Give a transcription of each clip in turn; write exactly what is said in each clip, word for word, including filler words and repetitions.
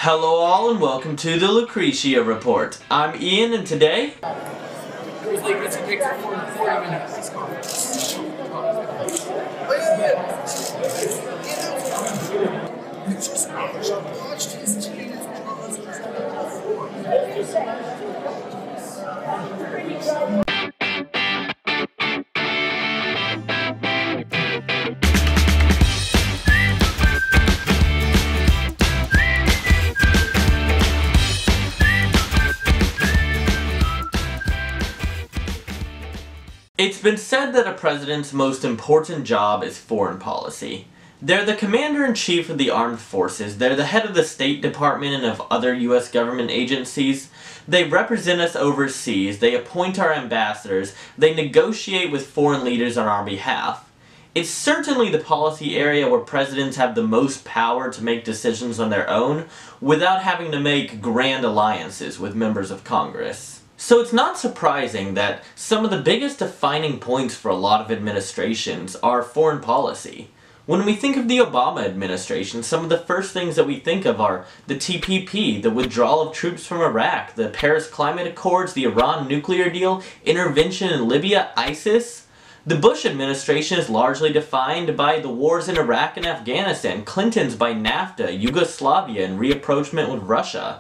Hello all and welcome to the Lucretia Report. I'm Ian and today... It's been said that a president's most important job is foreign policy. They're the commander-in-chief of the armed forces, they're the head of the State Department and of other U S government agencies, they represent us overseas, they appoint our ambassadors, they negotiate with foreign leaders on our behalf. It's certainly the policy area where presidents have the most power to make decisions on their own, without having to make grand alliances with members of Congress. So it's not surprising that some of the biggest defining points for a lot of administrations are foreign policy. When we think of the Obama administration, some of the first things that we think of are the T P P, the withdrawal of troops from Iraq, the Paris Climate Accords, the Iran nuclear deal, intervention in Libya, ISIS. The Bush administration is largely defined by the wars in Iraq and Afghanistan, Clinton's by NAFTA, Yugoslavia, and reapproachment with Russia.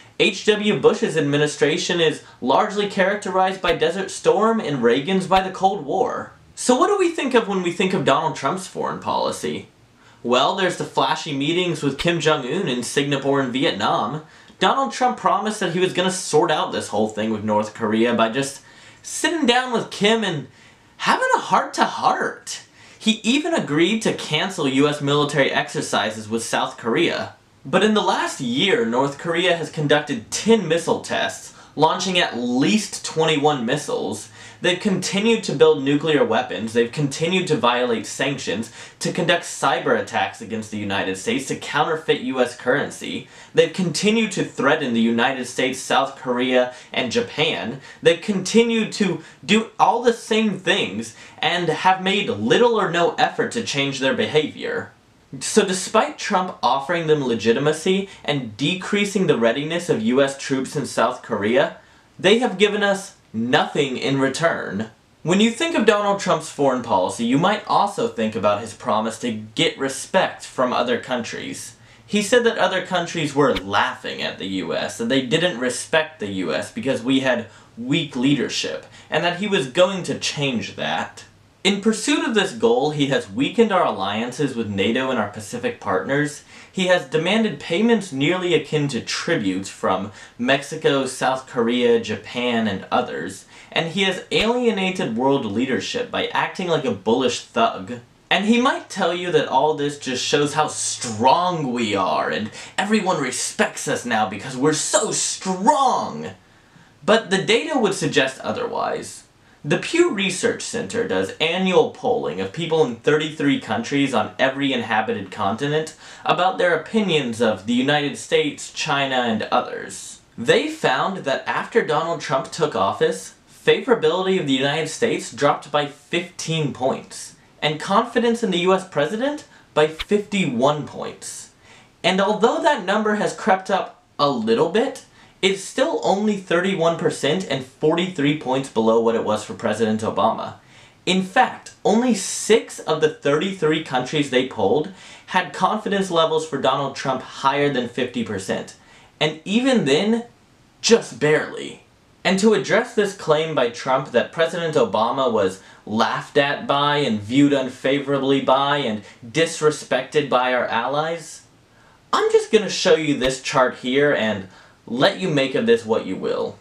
H W Bush's administration is largely characterized by Desert Storm and Reagan's by the Cold War. So what do we think of when we think of Donald Trump's foreign policy? Well, there's the flashy meetings with Kim Jong-Un in Singapore and Vietnam. Donald Trump promised that he was going to sort out this whole thing with North Korea by just sitting down with Kim and having a heart-to-heart. He even agreed to cancel U S military exercises with South Korea. But in the last year, North Korea has conducted ten missile tests, launching at least twenty-one missiles. They've continued to build nuclear weapons, they've continued to violate sanctions, to conduct cyber attacks against the United States, to counterfeit U S currency. They've continued to threaten the United States, South Korea, and Japan. They've continued to do all the same things, and have made little or no effort to change their behavior. So despite Trump offering them legitimacy and decreasing the readiness of U S troops in South Korea, they have given us nothing in return. When you think of Donald Trump's foreign policy, you might also think about his promise to get respect from other countries. He said that other countries were laughing at the U S, that they didn't respect the U S because we had weak leadership, and that he was going to change that. In pursuit of this goal, he has weakened our alliances with NATO and our Pacific partners. He has demanded payments nearly akin to tributes from Mexico, South Korea, Japan, and others. And he has alienated world leadership by acting like a bullish thug. And he might tell you that all this just shows how strong we are, and everyone respects us now because we're so strong. But the data would suggest otherwise. The Pew Research Center does annual polling of people in thirty-three countries on every inhabited continent about their opinions of the United States, China, and others. They found that after Donald Trump took office, favorability of the United States dropped by fifteen points, and confidence in the U S president by fifty-one points. And although that number has crept up a little bit, it's still only thirty-one percent and forty-three points below what it was for President Obama. In fact, only six of the thirty-three countries they polled had confidence levels for Donald Trump higher than fifty percent. And even then, just barely. And to address this claim by Trump that President Obama was laughed at by and viewed unfavorably by and disrespected by our allies, I'm just gonna show you this chart here and let you make of this what you will.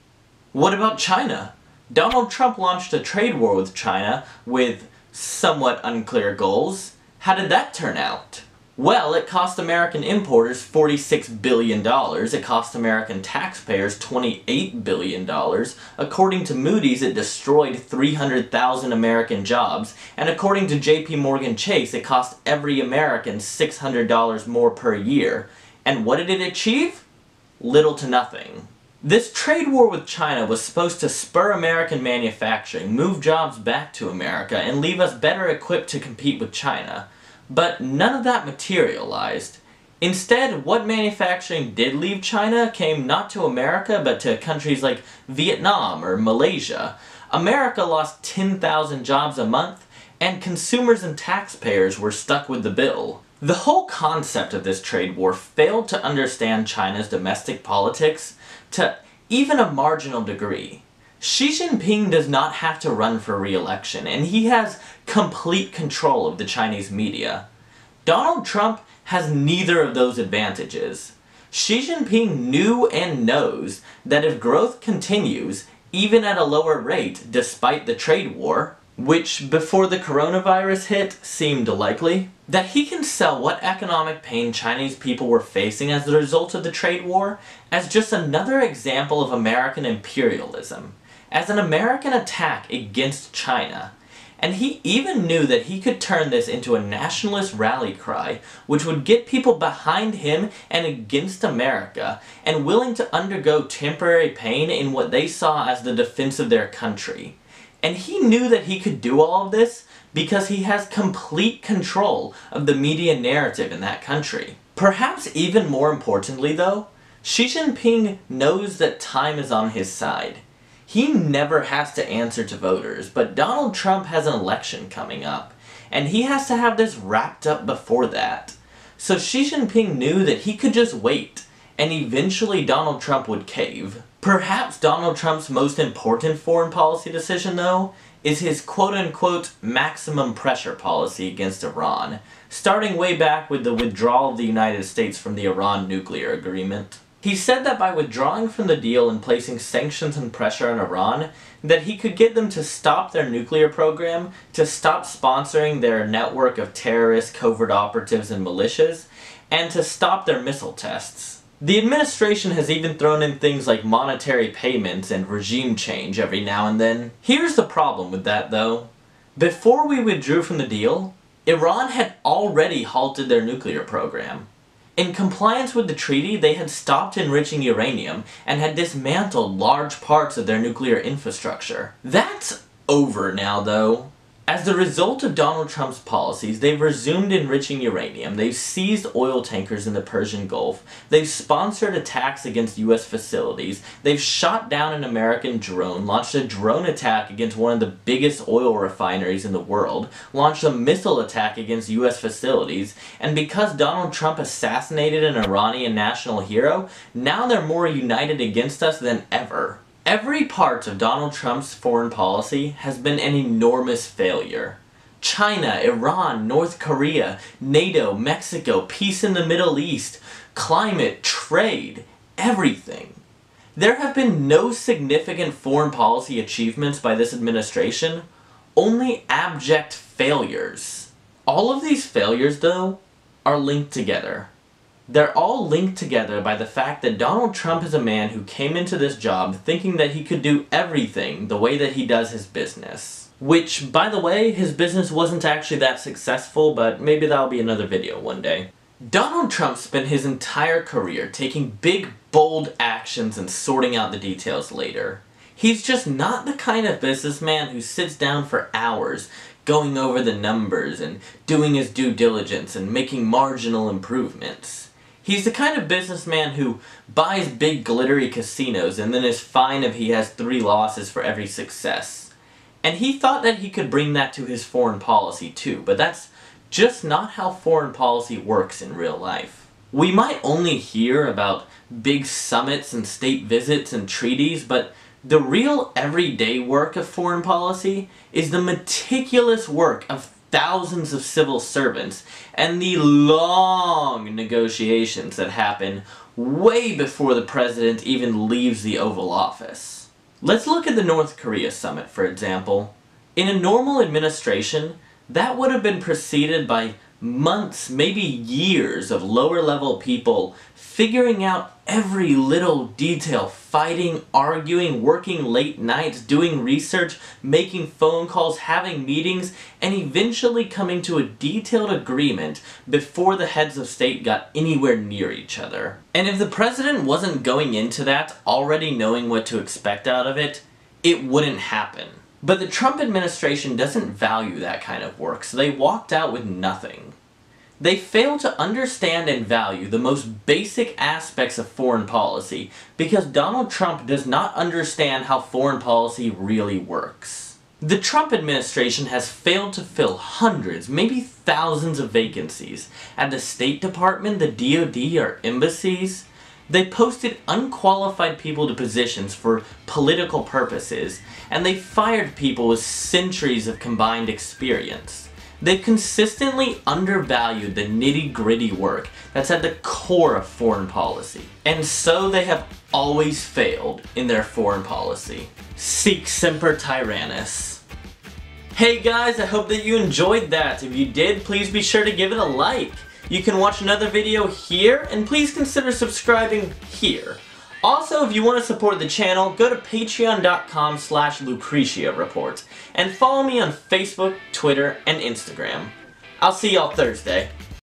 What about China? Donald Trump launched a trade war with China with somewhat unclear goals. How did that turn out? Well, it cost American importers forty-six billion dollars, it cost American taxpayers twenty-eight billion dollars, according to Moody's it destroyed three hundred thousand American jobs, and according to J P Morgan Chase it cost every American six hundred dollars more per year. And what did it achieve? Little to nothing. This trade war with China was supposed to spur American manufacturing, move jobs back to America, and leave us better equipped to compete with China. But none of that materialized. Instead, what manufacturing did leave China came not to America, but to countries like Vietnam or Malaysia. America lost ten thousand jobs a month, and consumers and taxpayers were stuck with the bill. The whole concept of this trade war failed to understand China's domestic politics to even a marginal degree. Xi Jinping does not have to run for re-election, and he has complete control of the Chinese media. Donald Trump has neither of those advantages. Xi Jinping knew and knows that if growth continues, even at a lower rate despite the trade war, which before the coronavirus hit seemed likely, that he can sell what economic pain Chinese people were facing as a result of the trade war as just another example of American imperialism, as an American attack against China. And he even knew that he could turn this into a nationalist rally cry, which would get people behind him and against America, and willing to undergo temporary pain in what they saw as the defense of their country. And he knew that he could do all of this because he has complete control of the media narrative in that country. Perhaps even more importantly though, Xi Jinping knows that time is on his side. He never has to answer to voters, but Donald Trump has an election coming up, and he has to have this wrapped up before that. So Xi Jinping knew that he could just wait, and eventually Donald Trump would cave. Perhaps Donald Trump's most important foreign policy decision, though, is his quote-unquote maximum pressure policy against Iran, starting way back with the withdrawal of the United States from the Iran nuclear agreement. He said that by withdrawing from the deal and placing sanctions and pressure on Iran, that he could get them to stop their nuclear program, to stop sponsoring their network of terrorists, covert operatives, and militias, and to stop their missile tests. The administration has even thrown in things like monetary payments and regime change every now and then. Here's the problem with that though. Before we withdrew from the deal, Iran had already halted their nuclear program. In compliance with the treaty, they had stopped enriching uranium and had dismantled large parts of their nuclear infrastructure. That's over now though. As a result of Donald Trump's policies, they've resumed enriching uranium, they've seized oil tankers in the Persian Gulf, they've sponsored attacks against U S facilities, they've shot down an American drone, launched a drone attack against one of the biggest oil refineries in the world, launched a missile attack against U S facilities, and because Donald Trump assassinated an Iranian national hero, now they're more united against us than ever. Every part of Donald Trump's foreign policy has been an enormous failure. China, Iran, North Korea, NATO, Mexico, peace in the Middle East, climate, trade, everything. There have been no significant foreign policy achievements by this administration, only abject failures. All of these failures, though, are linked together. They're all linked together by the fact that Donald Trump is a man who came into this job thinking that he could do everything the way that he does his business. Which, by the way, his business wasn't actually that successful, but maybe that'll be another video one day. Donald Trump spent his entire career taking big, bold actions and sorting out the details later. He's just not the kind of businessman who sits down for hours going over the numbers and doing his due diligence and making marginal improvements. He's the kind of businessman who buys big glittery casinos and then is fine if he has three losses for every success. And he thought that he could bring that to his foreign policy too, but that's just not how foreign policy works in real life. We might only hear about big summits and state visits and treaties, but the real everyday work of foreign policy is the meticulous work of thousands of civil servants and the long negotiations that happen way before the president even leaves the Oval Office. Let's look at the North Korea summit, for example. In a normal administration, that would have been preceded by months, maybe years of lower-level people figuring out every little detail, fighting, arguing, working late nights, doing research, making phone calls, having meetings, and eventually coming to a detailed agreement before the heads of state got anywhere near each other. And if the president wasn't going into that already knowing what to expect out of it, it wouldn't happen. But the Trump administration doesn't value that kind of work, so they walked out with nothing. They fail to understand and value the most basic aspects of foreign policy because Donald Trump does not understand how foreign policy really works. The Trump administration has failed to fill hundreds, maybe thousands of vacancies at the State Department, the D O D, or embassies. They posted unqualified people to positions for political purposes, and they fired people with centuries of combined experience. They've consistently undervalued the nitty-gritty work that's at the core of foreign policy. And so they have always failed in their foreign policy. Sic semper tyrannis. Hey guys, I hope that you enjoyed that. If you did, please be sure to give it a like. You can watch another video here, and please consider subscribing here. Also, if you want to support the channel, go to patreon dot com slash Lucretia Report and follow me on Facebook, Twitter, and Instagram. I'll see y'all Thursday.